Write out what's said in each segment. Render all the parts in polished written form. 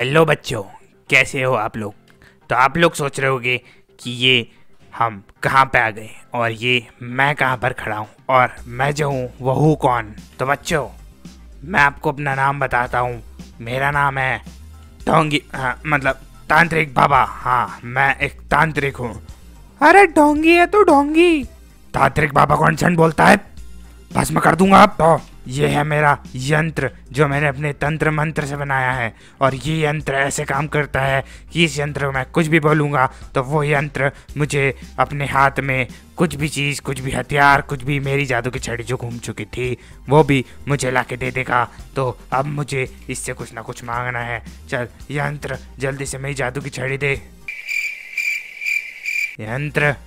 Hello बच्चों, कैसे हो आप लोग। तो आप लोग सोच रहे होगे कि ये हम कहाँ पे आ गए और ये मैं कहाँ पर खड़ा हूँ और मैं जो हूँ वो हूँ कौन। तो बच्चों, मैं आपको अपना नाम बताता हूँ। मेरा नाम है ढोंगी, हाँ मतलब तांत्रिक बाबा। हाँ, मैं एक तांत्रिक हूँ। अरे ढोंगी है तो ढोंगी, तांत्रिक बाबा कौन सन बोलता है, भस्म कर दूंगा आप। तो ये है मेरा यंत्र जो मैंने अपने तंत्र मंत्र से बनाया है, और ये यंत्र ऐसे काम करता है कि इस यंत्र में मैं कुछ भी बोलूँगा तो वो यंत्र मुझे अपने हाथ में कुछ भी चीज़, कुछ भी हथियार, कुछ भी मेरी जादू की छड़ी जो घूम चुकी थी वो भी मुझे ला के दे देगा। तो अब मुझे इससे कुछ ना कुछ मांगना है। चल यंत्र, जल्दी से मेरी जादू की छड़ी दे। यंत्र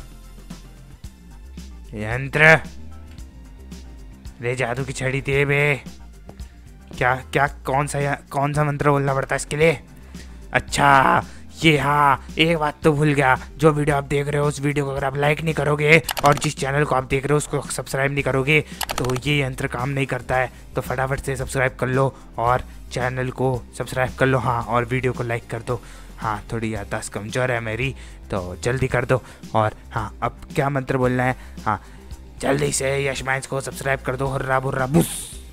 यंत्र रे, जादू की छड़ी दे बे। क्या क्या कौन सा मंत्र बोलना पड़ता है इसके लिए। अच्छा ये, हाँ एक बात तो भूल गया, जो वीडियो आप देख रहे हो उस वीडियो को अगर आप लाइक नहीं करोगे और जिस चैनल को आप देख रहे हो उसको सब्सक्राइब नहीं करोगे तो ये यंत्र काम नहीं करता है। तो फटाफट से सब्सक्राइब कर लो और चैनल को सब्सक्राइब कर लो, हाँ, और वीडियो को लाइक कर दो। हाँ, थोड़ी याददाश्त कमज़ोर है मेरी तो जल्दी कर दो। और हाँ, अब क्या मंत्र बोलना है। हाँ, जल्दी से यश माइंस को सब्सक्राइब कर दो। हुर्रा बुर्रा बुस।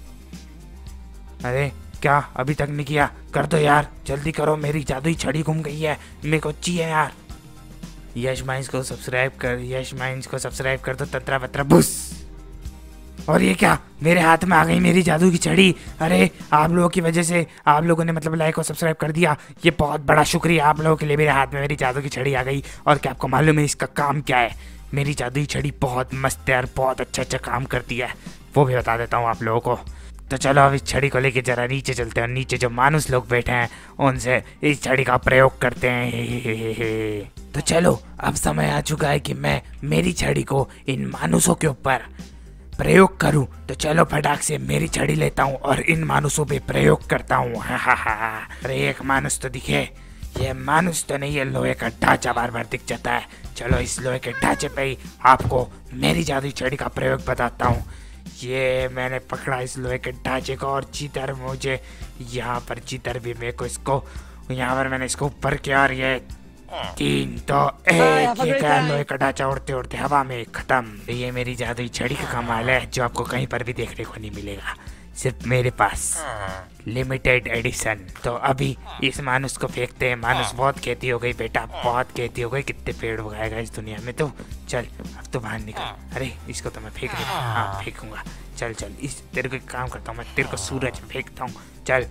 अरे क्या अभी तक नहीं किया, कर दो यार, जल्दी करो, मेरी जादुई छड़ी घूम गई है, मेरे को चाहिए यार। यश माइंस को सब्सक्राइब कर, यश माइंस को सब्सक्राइब कर दो। तंत्रा पत्रा बुस। और ये क्या, मेरे हाथ में आ गई मेरी जादू की छड़ी। अरे आप लोगों की वजह से, आप लोगों ने मतलब लाइक और सब्सक्राइब कर दिया, ये बहुत बड़ा शुक्रिया आप लोगों के लिए। मेरे हाथ में मेरी जादू की छड़ी आ गई। और क्या आपको मालूम है इसका काम क्या है। मेरी जादुई छड़ी बहुत मस्त है और बहुत अच्छा काम करती है, वो भी बता देता हूँ आप लोगों को। तो चलो अब इस छड़ी को लेके जरा नीचे चलते हैं, नीचे जो मानुस लोग बैठे हैं उनसे इस छड़ी का प्रयोग करते हैं। तो चलो अब समय आ चुका है कि मैं मेरी छड़ी को इन मानुसों के ऊपर प्रयोग करूं। तो चलो फटाक से मेरी छड़ी लेता हूं और इन मानुसों पे प्रयोग करता हूं। अरे एक मानुस तो दिखे, ये मानुस तो नहीं है, लोहे का ढांचा बार बार दिख जाता है। चलो इस लोहे के ढांचे पे ही आपको मेरी जादुई छड़ी का प्रयोग बताता हूँ। ये मैंने पकड़ा इस लोहे के ढांचे को और जिधर मुझे यहाँ पर, जिधर भी मेरे को इसको यहाँ पर मैंने इसको ऊपर किया और ये 3 2 1, ये क्या लोहे का ढांचा उड़ते उड़ते हवा में खत्म। ये मेरी जादुई छड़ी का कमाल है जो आपको कहीं पर भी देखने को नहीं मिलेगा, सिर्फ मेरे पास, लिमिटेड एडिशन। तो अभी इस मानुस को फेंकते हैं। मानुस बहुत खेती हो गई बेटा, बहुत खेती हो गई, कितने पेड़ उगाएगा इस दुनिया में। तो चल अब तो बाहर निकल। अरे इसको तो मैं फेंक दूँगा, हाँ फेंकूंगा। चल चल, इस तेरे को एक काम करता हूँ, मैं तेरे को सूरज में फेंकता हूँ। चल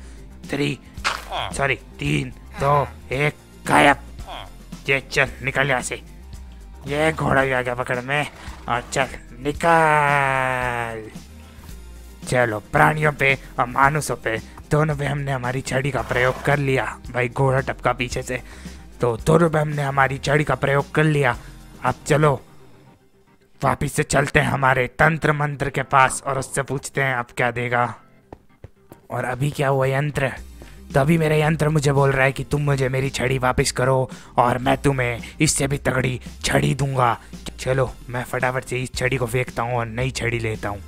3 2 1 गायब। ये चल निकल यहाँ से। ये घोड़ा भी आ गया पकड़ में, और चल निकल। चलो प्राणियों पे और मानुसों पे दोनों पे हमने हमारी छड़ी का प्रयोग कर लिया। भाई घोड़ा टपका पीछे से, तो दोनों पे हमने हमारी छड़ी का प्रयोग कर लिया। अब चलो वापिस से चलते हैं हमारे तंत्र मंत्र के पास और उससे पूछते हैं अब क्या देगा। और अभी क्या हुआ यंत्र, तो अभी मेरा यंत्र मुझे बोल रहा है कि तुम मुझे मेरी छड़ी वापस करो और मैं तुम्हें इससे भी तगड़ी छड़ी दूंगा। चलो मैं फटाफट से इस छड़ी को फेंकता हूँ और नई छड़ी लेता हूँ।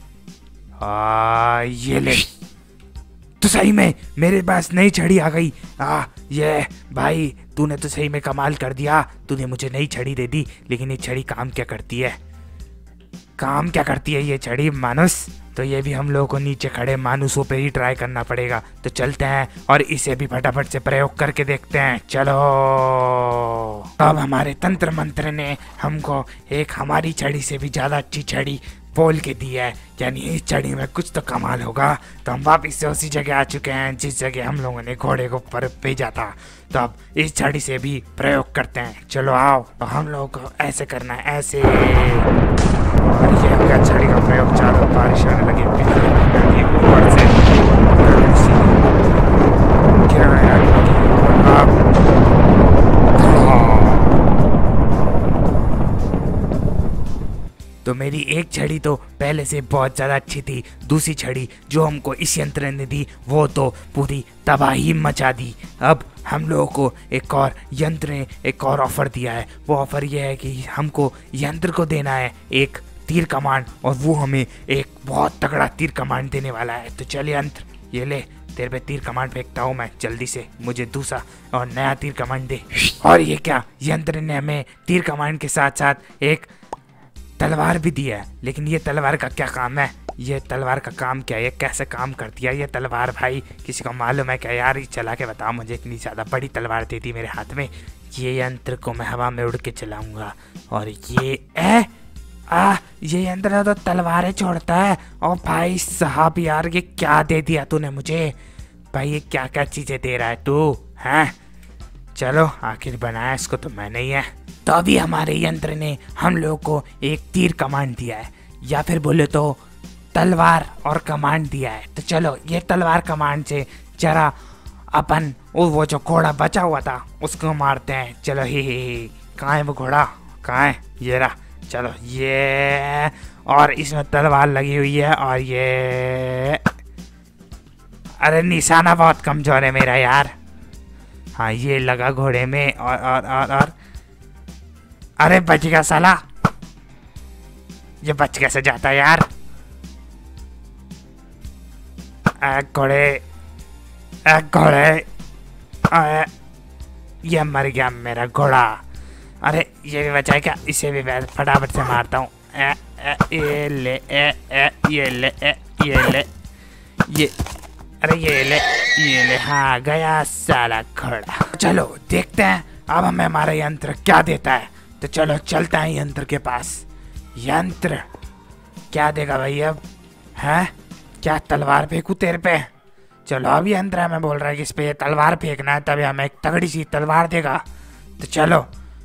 ये ले, तो सही में मेरे पास नई छड़ी आ गई। ये भाई तूने तो सही में कमाल कर दिया, तूने मुझे नई छड़ी दे दी। लेकिन ये छड़ी काम क्या करती है, काम क्या करती है ये छड़ी मानुस। तो ये भी हम लोगों को नीचे खड़े मानुसों पे ही ट्राई करना पड़ेगा। तो चलते हैं और इसे भी फटाफट से प्रयोग करके देखते हैं। चलो अब हमारे तंत्र मंत्र ने हमको एक हमारी छड़ी से भी ज़्यादा अच्छी छड़ी बोल के दी है, यानी इस छड़ी में कुछ तो कमाल होगा। तो हम वापिस से उसी जगह आ चुके हैं जिस जगह हम लोगों ने घोड़े को ऊपर भेजा था। तो अब इस छड़ी से भी प्रयोग करते हैं। चलो आओ, तो हम लोगों को ऐसे करना है, ऐसे। ये हो गया छड़ी का प्रयोग, चारों बारिश आने लगी, बिजली ऊपर से गिराने लगी। तो मेरी एक छड़ी तो पहले से बहुत ज़्यादा अच्छी थी, दूसरी छड़ी जो हमको इस यंत्र ने दी वो तो पूरी तबाही मचा दी। अब हम लोगों को एक और यंत्र ने एक और ऑफ़र दिया है। वो ऑफ़र ये है कि हमको यंत्र को देना है एक तीर कमांड, और वो हमें एक बहुत तगड़ा तीर कमांड देने वाला है। तो चलिए यंत्र ये ले, तेरे पे तीर कमांड फेंकता हूँ मैं, जल्दी से मुझे दूसरा और नया तीर कमांड दे। और ये क्या, यंत्र ने हमें तीर कमांड के साथ साथ एक तलवार भी दिया है, लेकिन ये तलवार का क्या काम है? ये तलवार का काम क्या है? ये कैसे काम करती है ये तलवार भाई? किसी को मालूम है क्या यार? चला के बताओ मुझे, इतनी ज़्यादा बड़ी तलवार दे दी मेरे हाथ में। ये यंत्र को मैं हवा में उड़ के चलाऊंगा और ये यंत्र तो तलवारें छोड़ता है। और भाई साहब यार, ये क्या दे दिया तूने मुझे भाई? ये क्या क्या चीज़ें दे रहा है तू हैं? चलो, आखिर बनाया इसको तो मैंने ही है। तो अभी हमारे यंत्र ने हम लोगों को एक तीर कमांड दिया है, या फिर बोले तो तलवार और कमांड दिया है। तो चलो, ये तलवार कमांड से जरा अपन वो जो घोड़ा बचा हुआ था उसको मारते हैं। चलो, ही कहाँ है वो घोड़ा? कहाँ है? ये रहा। चलो, ये और इसमें तलवार लगी हुई है और ये, अरे निशाना बहुत कमजोर है मेरा यार। हाँ, ये लगा घोड़े में और अरे बच गया साला। ये बच कैसे जाता है यार? घोड़े, ये मर गया मेरा घोड़ा। अरे ये भी बचा है क्या? इसे भी मैं फटाफट से मारता हूँ। ये ले, ये ले, ये ले, ये, अरे ये ले। हाँ, गया साला घोड़ा। चलो देखते हैं अब हमें हमारा यंत्र क्या देता है। तो चलो चलते हैं यंत्र के पास। यंत्र क्या देगा भाई अब? हैं? क्या तलवार फेंकू तेरे पे? चलो, अब यंत्र हमें बोल रहा है कि इस पे ये तलवार फेंकना है, तभी हमें एक तगड़ी सी तलवार देगा। तो चलो,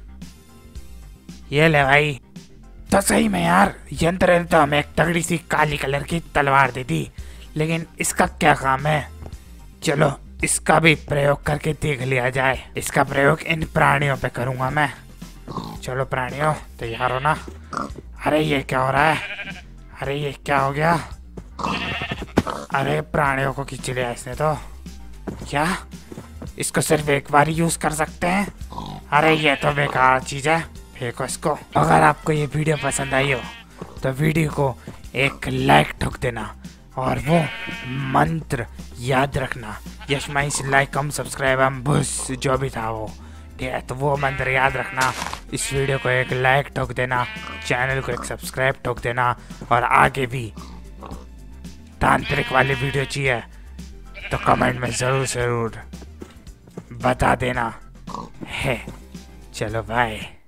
ये ले भाई। तो सही में यार, यंत्र ने तो हमें एक तगड़ी सी काली कलर की तलवार दे दी, लेकिन इसका क्या काम है? चलो, इसका भी प्रयोग करके देख लिया जाए। इसका प्रयोग इन प्राणियों पे करूंगा मैं। चलो प्राणियों, तैयार हो ना? अरे ये क्या हो रहा है? अरे ये क्या हो गया? अरे प्राणियों को खींच लिया इसने तो। क्या इसको सिर्फ एक बार यूज कर सकते हैं? अरे ये तो बेकार चीज है, फेंको इसको। अगर आपको ये वीडियो पसंद आई हो तो वीडियो को एक लाइक ठोक देना और वो मंत्र याद रखना, यश माइंस लाइक कम सब्सक्राइब हम बस जो भी था वो, ठीक है? तो वो मंत्र याद रखना, इस वीडियो को एक लाइक ठोक देना, चैनल को एक सब्सक्राइब ठोक देना, और आगे भी तांत्रिक वाली वीडियो चाहिए तो कमेंट में ज़रूर बता देना है। चलो बाय।